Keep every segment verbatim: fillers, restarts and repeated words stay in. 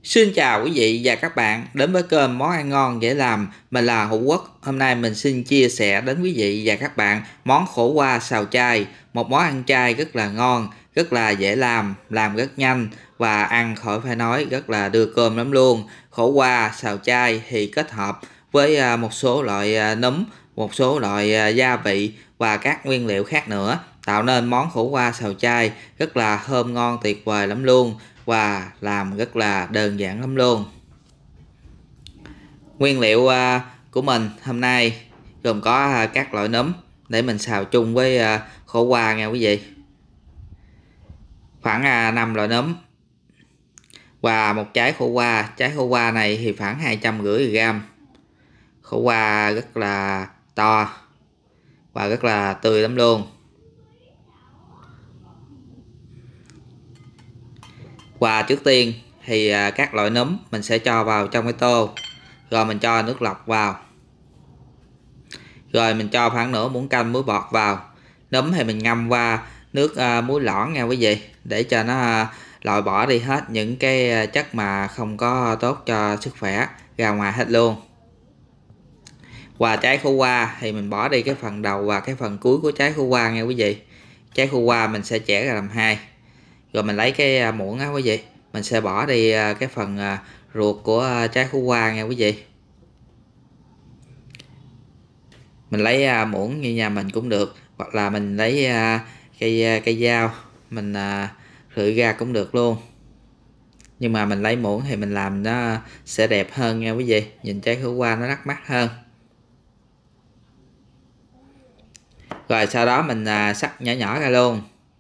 Xin chào quý vị và các bạn đến với kênh Món ăn ngon dễ làm. Mình là Hữu Quốc. Hôm nay mình xin chia sẻ đến quý vị và các bạn món khổ qua xào chay. Một món ăn chay rất là ngon, rất là dễ làm, làm rất nhanh và ăn khỏi phải nói rất là đưa cơm lắm luôn. Khổ qua xào chay thì kết hợp với à, một số loại à, nấm, một số loại à, gia vị và các nguyên liệu khác nữa, tạo nên món khổ qua xào chay rất là thơm ngon tuyệt vời lắm luôn và làm rất là đơn giản lắm luôn. Nguyên liệu uh, của mình hôm nay gồm có uh, các loại nấm để mình xào chung với uh, khổ qua nha quý vị. Khoảng uh, năm loại nấm và một trái khổ qua. Trái khổ qua này thì khoảng hai trăm năm mươi gram. Khổ qua rất là to và rất là tươi lắm luôn. Và trước tiên thì các loại nấm mình sẽ cho vào trong cái tô, rồi mình cho nước lọc vào, rồi mình cho khoảng nửa muỗng canh muối bọt vào. Nấm thì mình ngâm qua nước uh, muối loãng nha quý vị, để cho nó uh, loại bỏ đi hết những cái chất mà không có tốt cho sức khỏe ra ngoài hết luôn. Và trái khổ qua thì mình bỏ đi cái phần đầu và cái phần cuối của trái khổ qua nha quý vị. Trái khổ qua mình sẽ chẻ ra làm hai, rồi mình lấy cái muỗng á quý vị, mình sẽ bỏ đi cái phần ruột của trái khổ qua nha quý vị. Mình lấy muỗng như nhà mình cũng được, hoặc là mình lấy cây cây dao mình rưỡi ra cũng được luôn, nhưng mà mình lấy muỗng thì mình làm nó sẽ đẹp hơn nha quý vị, nhìn trái khổ qua nó bắt mắt hơn. Rồi sau đó mình cắt nhỏ nhỏ ra luôn.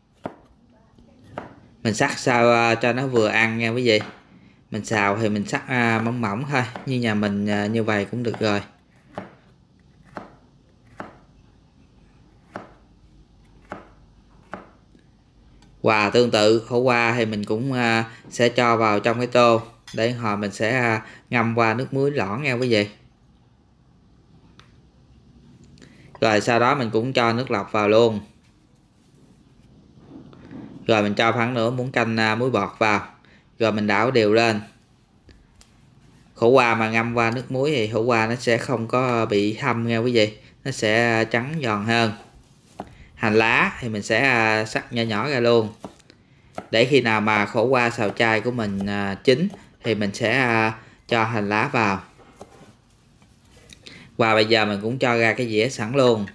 Mình cắt sao cho nó vừa ăn nha quý vị. Mình xào thì mình cắt mỏng mỏng thôi, như nhà mình như vậy cũng được rồi. Và tương tự khổ qua thì mình cũng sẽ cho vào trong cái tô, để hồi mình sẽ ngâm qua nước muối loãng nha quý vị. Rồi sau đó mình cũng cho nước lọc vào luôn. Rồi mình cho khoảng nửa muỗng canh muối bọt vào, rồi mình đảo đều lên. Khổ qua mà ngâm qua nước muối thì khổ qua nó sẽ không có bị thâm nha quý vị, nó sẽ trắng giòn hơn. Hành lá thì mình sẽ cắt nhỏ nhỏ ra luôn, để khi nào mà khổ qua xào chay của mình chín thì mình sẽ cho hành lá vào. Và bây giờ mình cũng cho ra cái dĩa sẵn luôn.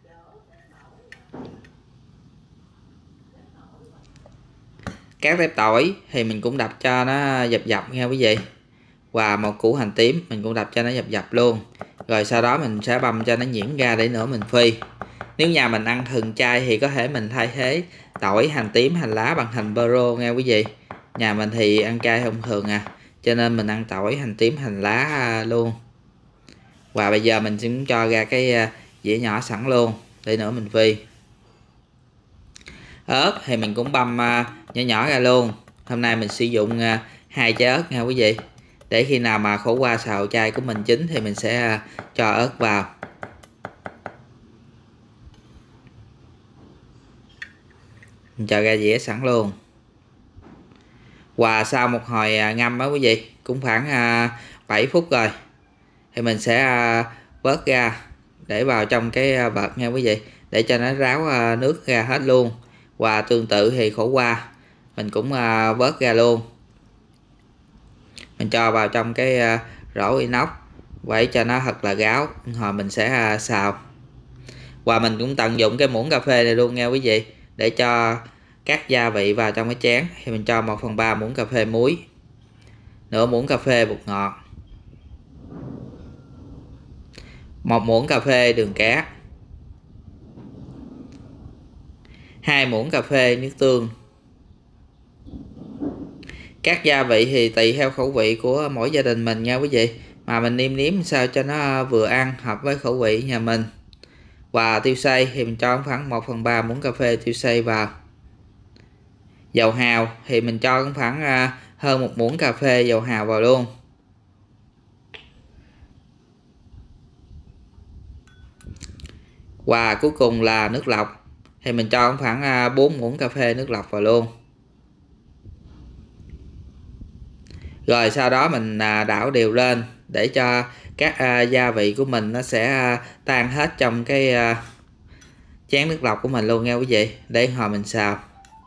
Các tép tỏi thì mình cũng đập cho nó dập dập nha quý vị. Và một củ hành tím mình cũng đập cho nó dập dập luôn. Rồi sau đó mình sẽ băm cho nó nhuyễn ra để nữa mình phi. Nếu nhà mình ăn thuần chay thì có thể mình thay thế tỏi, hành tím, hành lá bằng hành bơ rô nha quý vị. Nhà mình thì ăn chay không thường à, cho nên mình ăn tỏi, hành tím, hành lá luôn. Và bây giờ mình cũng cho ra cái dĩa nhỏ sẵn luôn để nữa mình phi. Ớt thì mình cũng băm nhỏ nhỏ ra luôn. Hôm nay mình sử dụng hai trái ớt nha quý vị, để khi nào mà khổ qua xào chay của mình chín thì mình sẽ cho ớt vào. Mình cho ra dĩa sẵn luôn. Và sau một hồi ngâm đó quý vị, cũng khoảng bảy phút rồi, thì mình sẽ vớt ra để vào trong cái vợt nha quý vị, để cho nó ráo nước ra hết luôn. Và tương tự thì khổ qua mình cũng vớt ra luôn, mình cho vào trong cái rổ inox vậy cho nó thật là ráo, hồi mình sẽ xào. Và mình cũng tận dụng cái muỗng cà phê này luôn nha quý vị, để cho các gia vị vào trong cái chén. Thì mình cho một phần ba muỗng cà phê muối, nửa muỗng cà phê bột ngọt, một muỗng cà phê đường cát, hai muỗng cà phê nước tương. Các gia vị thì tùy theo khẩu vị của mỗi gia đình mình nha quý vị, mà mình nêm nếm sao cho nó vừa ăn hợp với khẩu vị nhà mình. Và tiêu xay thì mình cho khoảng một phần ba muỗng cà phê tiêu xay vào. Dầu hào thì mình cho khoảng hơn một muỗng cà phê dầu hào vào luôn. Và cuối cùng là nước lọc, thì mình cho khoảng bốn muỗng cà phê nước lọc vào luôn. Rồi sau đó mình à, đảo đều lên để cho các à, gia vị của mình nó sẽ à, tan hết trong cái à, chén nước lọc của mình luôn nha quý vị, để hồi mình xào.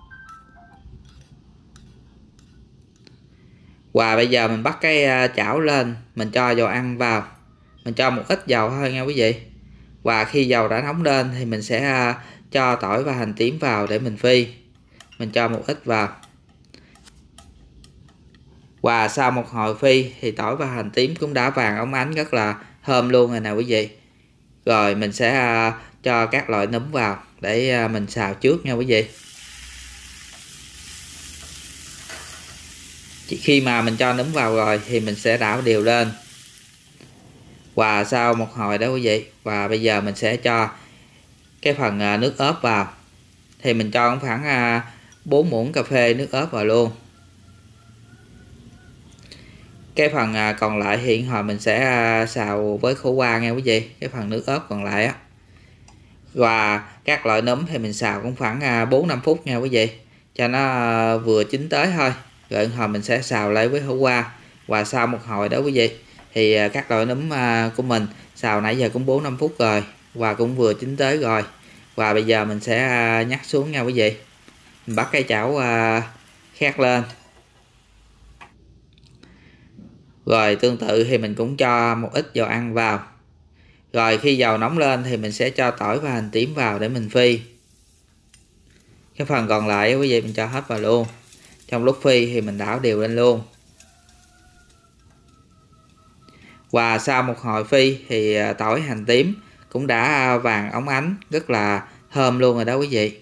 Và bây giờ mình bắt cái à, chảo lên, mình cho dầu ăn vào, mình cho một ít dầu thôi nha quý vị. Và khi dầu đã nóng lên thì mình sẽ à, cho tỏi và hành tím vào để mình phi. Mình cho một ít vào. Và sau một hồi phi thì tỏi và hành tím cũng đã vàng óng ánh rất là thơm luôn rồi nè quý vị. Rồi mình sẽ à, cho các loại nấm vào để à, mình xào trước nha quý vị. Khi mà mình cho nấm vào rồi thì mình sẽ đảo đều lên. Và sau một hồi đó quý vị, và bây giờ mình sẽ cho cái phần à, nước ớt vào. Thì mình cho khoảng à, bốn muỗng cà phê nước ớt vào luôn. Cái phần à, còn lại hiện hồi mình sẽ à, xào với khổ qua nha quý vị, cái phần nước ớt còn lại á. Và các loại nấm thì mình xào cũng khoảng à, bốn năm phút nha quý vị, cho nó à, vừa chín tới thôi. Rồi hồi mình sẽ xào lại với khổ qua. Và sau một hồi đó quý vị thì à, các loại nấm à, của mình xào nãy giờ cũng bốn năm phút rồi và cũng vừa chín tới rồi. Và bây giờ mình sẽ à, nhắc xuống nha quý vị. Mình bắt cái chảo à, khác lên. Rồi tương tự thì mình cũng cho một ít dầu ăn vào. Rồi khi dầu nóng lên thì mình sẽ cho tỏi và hành tím vào để mình phi. Cái phần còn lại quý vị mình cho hết vào luôn. Trong lúc phi thì mình đảo đều lên luôn. Và sau một hồi phi thì tỏi hành tím cũng đã vàng óng ánh rất là thơm luôn rồi đó quý vị.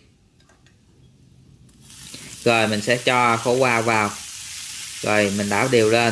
Rồi mình sẽ cho khổ qua vào. Rồi mình đảo đều lên.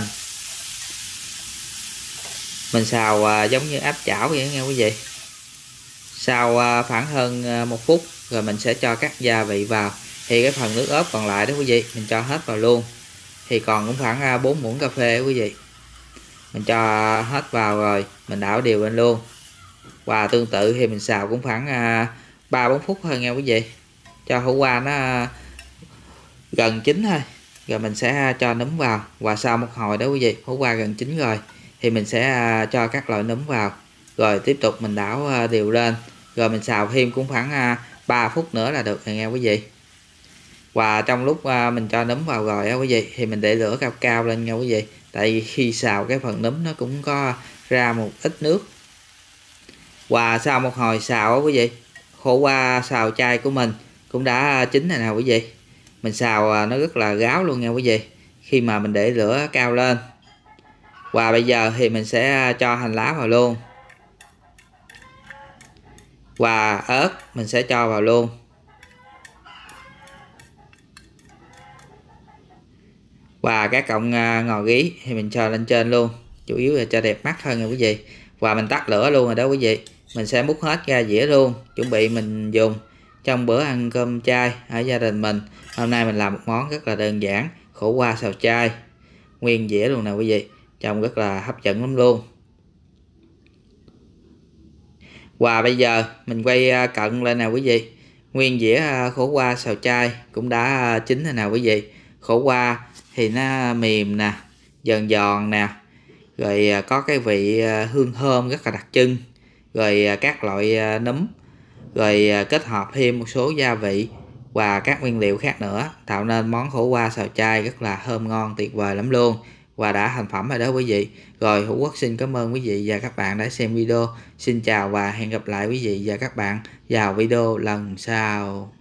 Mình xào giống như áp chảo vậy nha quý vị. Sau khoảng hơn một phút rồi mình sẽ cho các gia vị vào. Thì cái phần nước ớt còn lại đó quý vị mình cho hết vào luôn. Thì còn cũng khoảng bốn muỗng cà phê đó quý vị. Mình cho hết vào rồi mình đảo đều lên luôn. Và tương tự thì mình xào cũng khoảng ba bốn phút thôi nha quý vị, cho khổ qua nó gần chín thôi. Rồi mình sẽ cho nấm vào. Và sau một hồi đó quý vị, khổ qua gần chín rồi thì mình sẽ cho các loại nấm vào. Rồi tiếp tục mình đảo đều lên. Rồi mình xào thêm cũng khoảng ba phút nữa là được rồi nha quý vị. Và trong lúc mình cho nấm vào rồi á quý vị thì mình để lửa cao cao lên nha quý vị. Tại vì khi xào cái phần nấm nó cũng có ra một ít nước. Và sau một hồi xào á quý vị, khổ qua xào chay của mình cũng đã chín rồi nào quý vị. Mình xào nó rất là ráo luôn nha quý vị, khi mà mình để lửa cao lên. Và bây giờ thì mình sẽ cho hành lá vào luôn. Và ớt mình sẽ cho vào luôn. Và các cọng ngò rí thì mình cho lên trên luôn, chủ yếu là cho đẹp mắt hơn nha quý vị. Và mình tắt lửa luôn rồi đó quý vị. Mình sẽ múc hết ra dĩa luôn, chuẩn bị mình dùng trong bữa ăn cơm chay ở gia đình mình. Hôm nay mình làm một món rất là đơn giản, khổ qua xào chay, nguyên dĩa luôn nè quý vị, trông rất là hấp dẫn lắm luôn. Và bây giờ mình quay cận lên nè quý vị, nguyên dĩa khổ qua xào chay cũng đã chín rồi nè quý vị. Khổ qua thì nó mềm nè, giòn giòn nè, rồi có cái vị hương thơm rất là đặc trưng. Rồi các loại nấm, rồi kết hợp thêm một số gia vị và các nguyên liệu khác nữa, tạo nên món khổ qua xào chay rất là thơm ngon tuyệt vời lắm luôn. Và đã thành phẩm rồi đó quý vị. Rồi Hữu Quốc xin cảm ơn quý vị và các bạn đã xem video. Xin chào và hẹn gặp lại quý vị và các bạn vào video lần sau.